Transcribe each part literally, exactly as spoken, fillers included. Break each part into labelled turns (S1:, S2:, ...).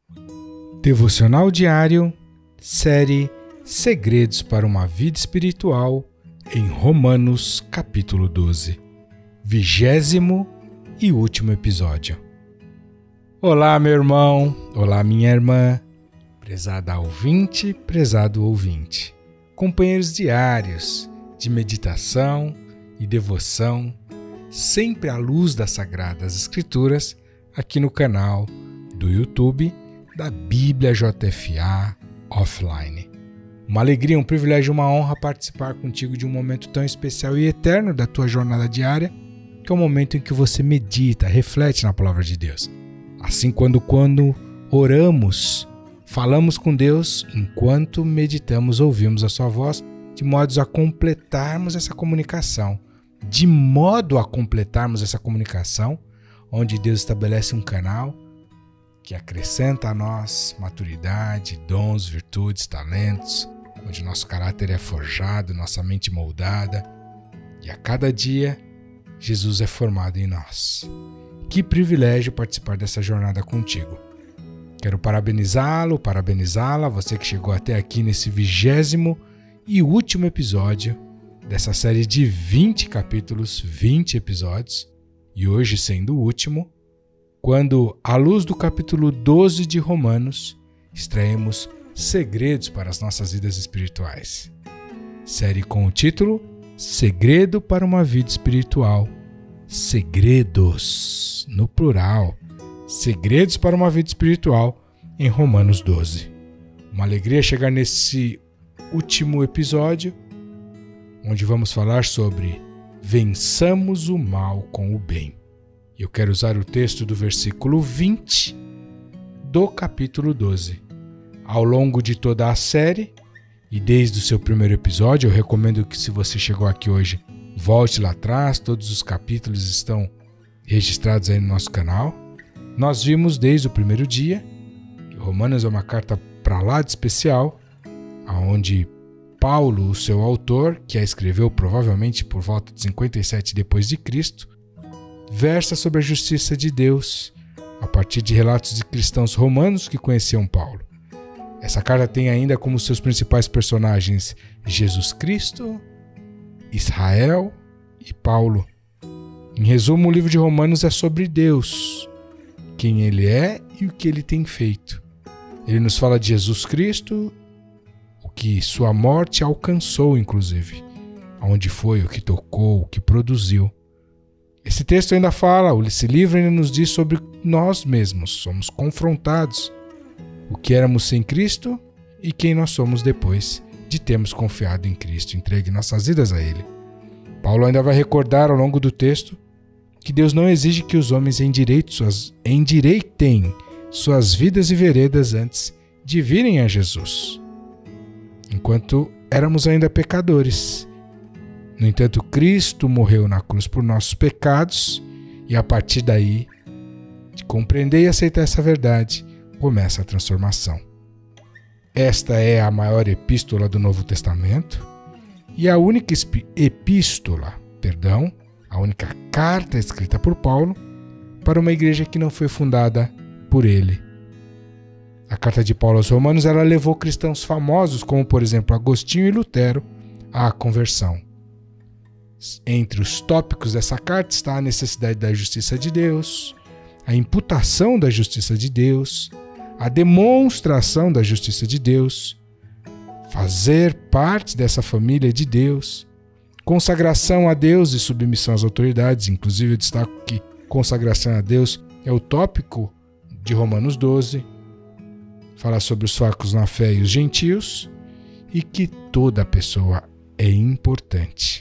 S1: Devocional diário, série Segredos para uma Vida Espiritual, em Romanos, capítulo doze, vigésimo e último episódio. Olá, meu irmão, olá, minha irmã, prezada ouvinte, prezado ouvinte, companheiros diários de meditação e devoção, sempre à luz das Sagradas Escrituras, aqui no canal do YouTube da Bíblia J F A Offline. Uma alegria, um privilégio e uma honra participar contigo de um momento tão especial e eterno da tua jornada diária, que é o momento em que você medita, reflete na Palavra de Deus. Assim, quando, quando oramos, falamos com Deus, enquanto meditamos, ouvimos a sua voz, de modo a completarmos essa comunicação. De modo a completarmos essa comunicação, onde Deus estabelece um canal que acrescenta a nós maturidade, dons, virtudes, talentos, onde nosso caráter é forjado, nossa mente moldada, e a cada dia Jesus é formado em nós. Que privilégio participar dessa jornada contigo. Quero parabenizá-lo, parabenizá-la, você que chegou até aqui nesse vigésimo e último episódio dessa série de vinte capítulos, vinte episódios, e hoje sendo o último, quando, à luz do capítulo doze de Romanos, extraímos segredos para as nossas vidas espirituais. Série com o título Segredo para uma Vida Espiritual. Segredos, no plural. Segredos para uma Vida Espiritual, em Romanos doze. Uma alegria chegar nesse último episódio, onde vamos falar sobre vençamos o mal com o bem. Eu quero usar o texto do versículo vinte do capítulo doze. Ao longo de toda a série, e desde o seu primeiro episódio, eu recomendo que, se você chegou aqui hoje, volte lá atrás, todos os capítulos estão registrados aí no nosso canal. Nós vimos desde o primeiro dia que Romanos é uma carta para lá de especial, onde Paulo, o seu autor, que a escreveu provavelmente por volta de cinquenta e sete depois de Cristo, versa sobre a justiça de Deus a partir de relatos de cristãos romanos que conheciam Paulo. Essa carta tem ainda como seus principais personagens Jesus Cristo, Israel e Paulo. Em resumo, o livro de Romanos é sobre Deus, quem Ele é e o que Ele tem feito. Ele nos fala de Jesus Cristo, o que sua morte alcançou, inclusive, aonde foi, o que tocou, o que produziu. Esse texto ainda fala, esse livro ainda nos diz sobre nós mesmos. Somos confrontados o que éramos sem Cristo e quem nós somos depois de termos confiado em Cristo, entregue nossas vidas a Ele. Paulo ainda vai recordar ao longo do texto que Deus não exige que os homens endireitem suas, endireitem suas vidas e veredas antes de virem a Jesus, enquanto éramos ainda pecadores. No entanto, Cristo morreu na cruz por nossos pecados e, a partir daí, de compreender e aceitar essa verdade, começa a transformação. Esta é a maior epístola do Novo Testamento e a única epístola, perdão, a única carta escrita por Paulo para uma igreja que não foi fundada por ele. A carta de Paulo aos Romanos, ela levou cristãos famosos, como por exemplo Agostinho e Lutero, à conversão. Entre os tópicos dessa carta está a necessidade da justiça de Deus, a imputação da justiça de Deus, a demonstração da justiça de Deus, fazer parte dessa família de Deus, consagração a Deus e submissão às autoridades. Inclusive, eu destaco que consagração a Deus é o tópico de Romanos doze, fala sobre os fracos na fé e os gentios, e que toda pessoa é importante.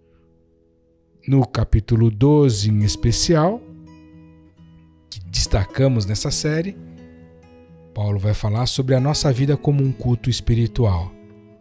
S1: No capítulo doze, em especial, que destacamos nessa série, Paulo vai falar sobre a nossa vida como um culto espiritual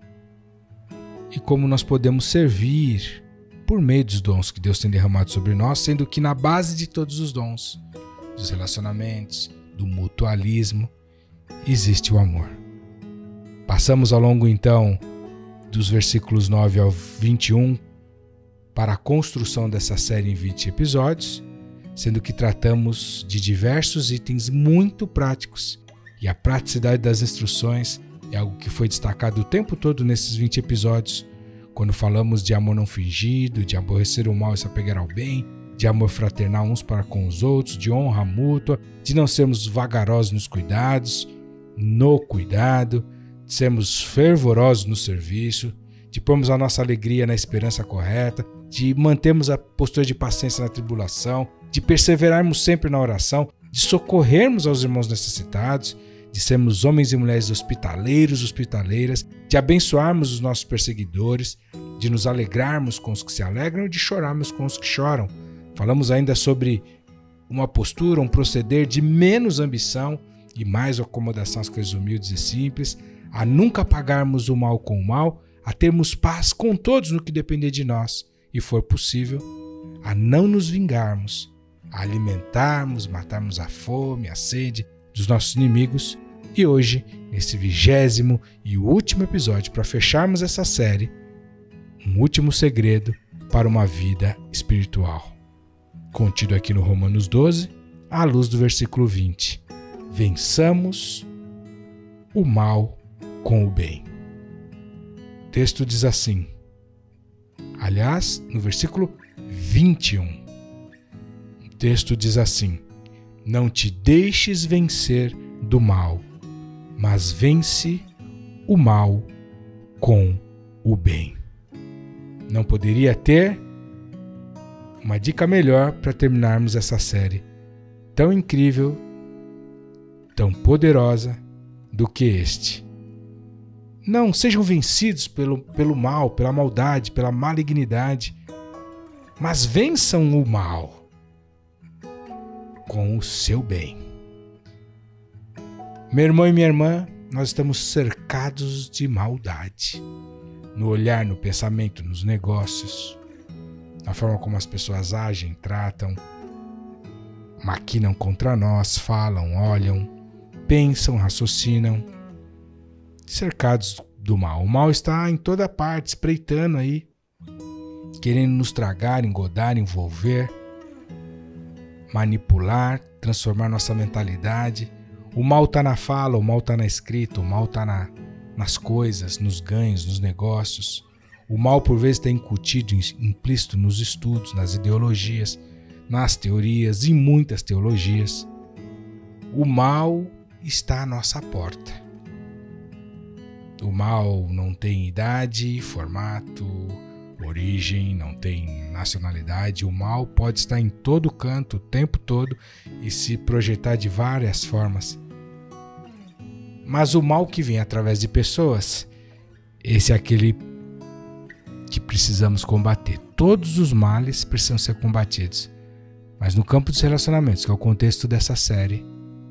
S1: e como nós podemos servir por meio dos dons que Deus tem derramado sobre nós, sendo que na base de todos os dons, dos relacionamentos, do mutualismo, existe o amor. Passamos ao longo, então, dos versículos nove ao vinte e um para a construção dessa série em vinte episódios, sendo que tratamos de diversos itens muito práticos e a praticidade das instruções é algo que foi destacado o tempo todo nesses vinte episódios, quando falamos de amor não fingido, de aborrecer o mal e se apegar ao bem, de amor fraternal uns para com os outros, de honra mútua, de não sermos vagarosos nos cuidados, no cuidado, de sermos fervorosos no serviço, de pormos a nossa alegria na esperança correta, de mantermos a postura de paciência na tribulação, de perseverarmos sempre na oração, de socorrermos aos irmãos necessitados, de sermos homens e mulheres hospitaleiros, hospitaleiras, de abençoarmos os nossos perseguidores, de nos alegrarmos com os que se alegram e de chorarmos com os que choram. Falamos ainda sobre uma postura, um proceder de menos ambição e mais acomodação às coisas humildes e simples, a nunca pagarmos o mal com o mal, a termos paz com todos no que depender de nós e for possível, a não nos vingarmos, a alimentarmos, matarmos a fome, a sede dos nossos inimigos. E hoje, nesse vigésimo e último episódio, para fecharmos essa série, um último segredo para uma vida espiritual, contido aqui no Romanos doze, à luz do versículo vinte. Vençamos o mal com o bem. O texto diz assim, aliás, no versículo vinte e um, o texto diz assim: não te deixes vencer do mal, mas vence o mal com o bem. Não poderia ter uma dica melhor para terminarmos essa série tão incrível, tão poderosa do que este. Não sejam vencidos pelo, pelo mal, pela maldade, pela malignidade, mas vençam o mal com o seu bem. Meu irmão e minha irmã, nós estamos cercados de maldade, no olhar, no pensamento, nos negócios, na forma como as pessoas agem, tratam, maquinam contra nós, falam, olham, pensam, raciocinam, cercados do mal. O mal está em toda parte, espreitando aí, querendo nos tragar, engodar, envolver, manipular, transformar nossa mentalidade. O mal está na fala, o mal está na escrita, o mal está na, nas coisas, nos ganhos, nos negócios. O mal por vezes está incutido, implícito nos estudos, nas ideologias, nas teorias e muitas teologias. O mal está à nossa porta. O mal não tem idade, formato, origem, não tem nacionalidade. O mal pode estar em todo canto, o tempo todo, e se projetar de várias formas. Mas o mal que vem através de pessoas, esse é aquele que precisamos combater. Todos os males precisam ser combatidos. Mas no campo dos relacionamentos, que é o contexto dessa série,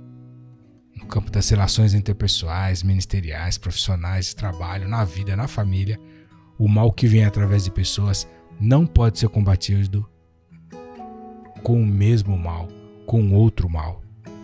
S1: no campo das relações interpessoais, ministeriais, profissionais, de trabalho, na vida, na família, o mal que vem através de pessoas não pode ser combatido com o mesmo mal, com outro mal.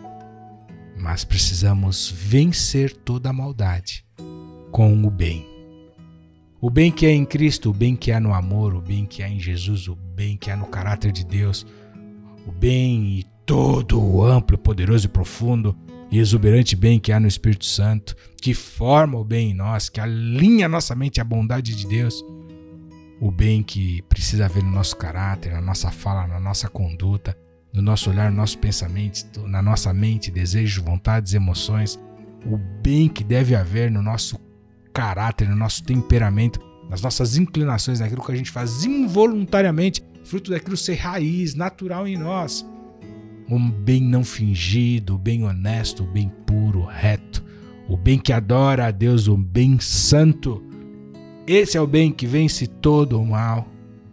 S1: Mas precisamos vencer toda a maldade com o bem. O bem que é em Cristo, o bem que há no amor, o bem que há em Jesus, o bem que há no caráter de Deus, o bem e todo o amplo, poderoso e profundo e exuberante bem que há no Espírito Santo, que forma o bem em nós, que alinha nossa mente à bondade de Deus, o bem que precisa haver no nosso caráter, na nossa fala, na nossa conduta, no nosso olhar, no nosso pensamento, na nossa mente, desejos, vontades, emoções, o bem que deve haver no nosso caráter, no nosso temperamento, nas nossas inclinações, naquilo que a gente faz involuntariamente, fruto daquilo ser raiz, natural em nós. Um bem não fingido, o bem honesto, o bem puro, reto, o bem que adora a Deus, o bem santo. Esse é o bem que vence todo o mal.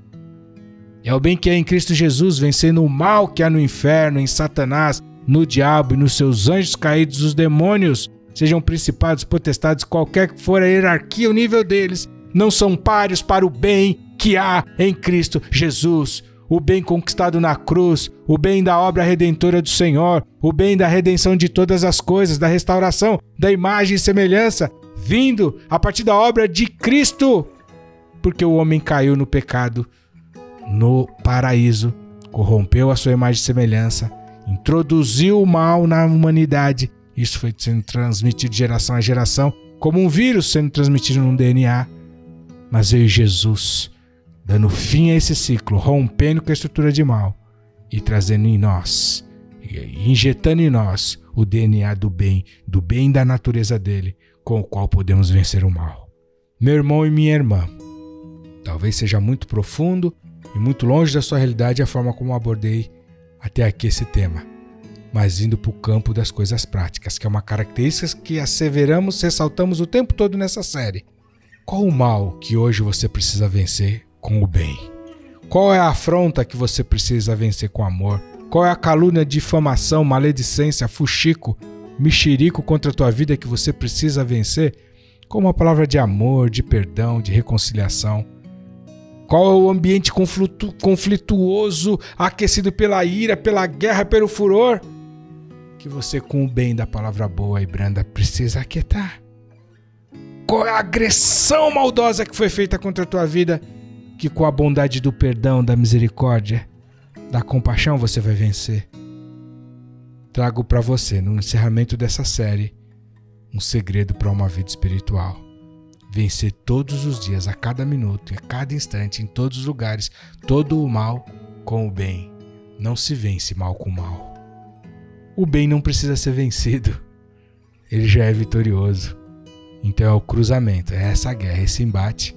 S1: É o bem que é em Cristo Jesus, vencendo o mal que há no inferno, em Satanás, no diabo e nos seus anjos caídos, os demônios, sejam principados, potestades, qualquer que for a hierarquia, o nível deles, não são páreos para o bem que há em Cristo Jesus. O bem conquistado na cruz, o bem da obra redentora do Senhor, o bem da redenção de todas as coisas, da restauração, da imagem e semelhança, vindo a partir da obra de Cristo, porque o homem caiu no pecado, no paraíso, corrompeu a sua imagem e semelhança, introduziu o mal na humanidade Isso foi sendo transmitido de geração a geração, como um vírus sendo transmitido num D N A. Mas veio Jesus, dando fim a esse ciclo, rompendo com a estrutura de mal e trazendo em nós, injetando em nós o D N A do bem, do bem da natureza dele, com o qual podemos vencer o mal. Meu irmão e minha irmã, talvez seja muito profundo e muito longe da sua realidade a forma como abordei até aqui esse tema, mas indo para o campo das coisas práticas, que é uma característica que asseveramos, ressaltamos o tempo todo nessa série. Qual o mal que hoje você precisa vencer com o bem? Qual é a afronta que você precisa vencer com amor? Qual é a calúnia, difamação, maledicência, fuxico, mexerico contra a tua vida que você precisa vencer com uma palavra de amor, de perdão, de reconciliação? Qual é o ambiente conflitu- conflituoso, aquecido pela ira, pela guerra, pelo furor, que você, com o bem da palavra boa e branda, precisa aquietar? Qual é a agressão maldosa que foi feita contra a tua vida, que com a bondade do perdão, da misericórdia, da compaixão você vai vencer? Trago para você, no encerramento dessa série, um segredo para uma vida espiritual. Vencer todos os dias, a cada minuto, a cada instante, em todos os lugares, todo o mal com o bem. Não se vence mal com mal. O bem não precisa ser vencido. Ele já é vitorioso. Então é o cruzamento, é essa guerra, esse embate.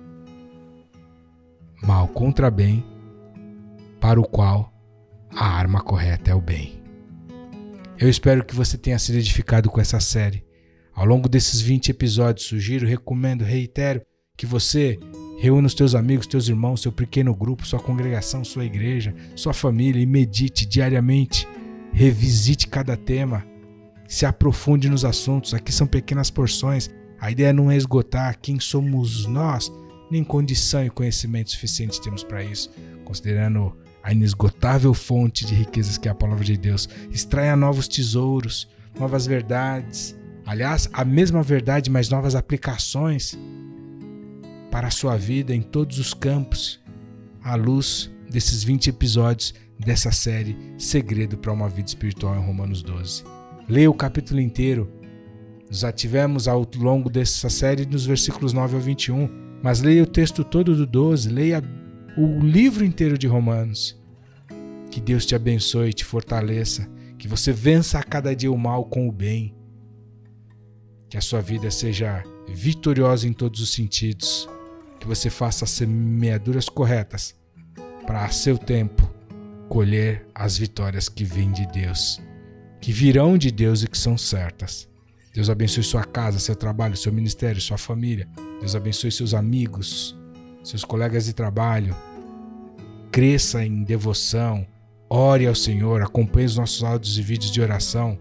S1: Mal contra bem, para o qual a arma correta é o bem. Eu espero que você tenha sido edificado com essa série. Ao longo desses vinte episódios, sugiro, recomendo, reitero que você reúna os teus amigos, teus irmãos, seu pequeno grupo, sua congregação, sua igreja, sua família e medite diariamente. Revisite cada tema, se aprofunde nos assuntos. Aqui são pequenas porções. A ideia não é esgotar quem somos nós, nem condição e conhecimento suficiente temos para isso, considerando a inesgotável fonte de riquezas que é a palavra de Deus. Extraia novos tesouros, novas verdades, aliás, a mesma verdade, mas novas aplicações para a sua vida em todos os campos, à luz desses vinte episódios dessa série Segredo para uma Vida Espiritual em Romanos doze. Leia o capítulo inteiro. Nos ativemos ao longo dessa série nos versículos nove ao vinte e um, mas leia o texto todo do doze, leia o livro inteiro de Romanos. Que Deus te abençoe e te fortaleça, que você vença a cada dia o mal com o bem, que a sua vida seja vitoriosa em todos os sentidos, que você faça as semeaduras corretas para, a seu tempo, colher as vitórias que vêm de Deus, que virão de Deus e que são certas. Deus abençoe sua casa, seu trabalho, seu ministério, sua família. Deus abençoe seus amigos, seus colegas de trabalho. Cresça em devoção, ore ao Senhor, acompanhe os nossos áudios e vídeos de oração.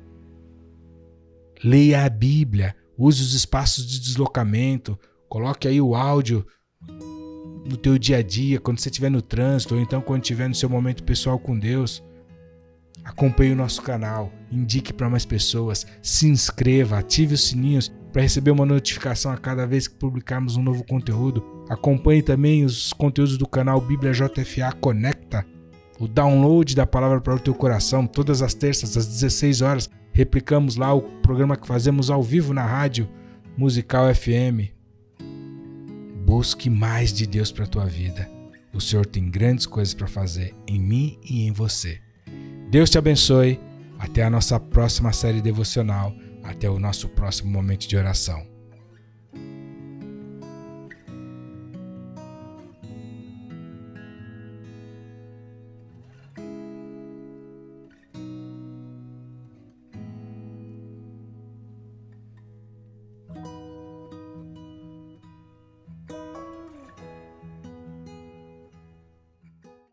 S1: Leia a Bíblia, use os espaços de deslocamento, coloque aí o áudio no teu dia a dia, quando você estiver no trânsito, ou então quando estiver no seu momento pessoal com Deus. Acompanhe o nosso canal, indique para mais pessoas, se inscreva, ative os sininhos para receber uma notificação a cada vez que publicarmos um novo conteúdo. Acompanhe também os conteúdos do canal Bíblia J F A Conecta, o download da palavra para o teu coração. Todas as terças às dezesseis horas replicamos lá o programa que fazemos ao vivo na rádio Musical F M. Busque mais de Deus para a tua vida. O Senhor tem grandes coisas para fazer em mim e em você. Deus te abençoe. Até a nossa próxima série devocional. Até o nosso próximo momento de oração.